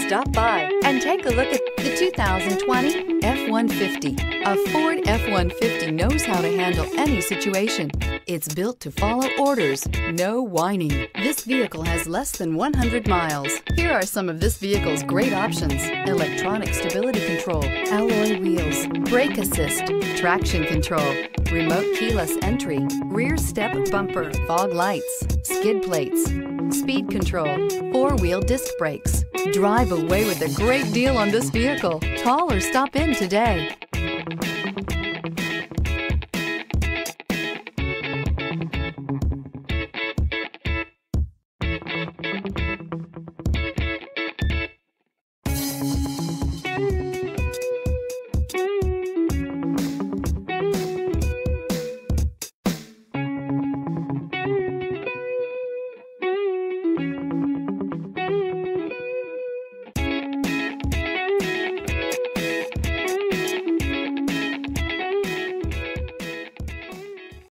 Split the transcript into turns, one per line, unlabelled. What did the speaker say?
Stop by and take a look at the 2020 F-150. A Ford F-150 knows how to handle any situation. It's built to follow orders, no whining. This vehicle has less than 100 miles. Here are some of this vehicle's great options: electronic stability control, alloy wheels, brake assist, traction control, remote keyless entry, rear step bumper, fog lights, skid plates, speed control, four-wheel disc brakes. Drive away with a great deal on this vehicle. Call or stop in today.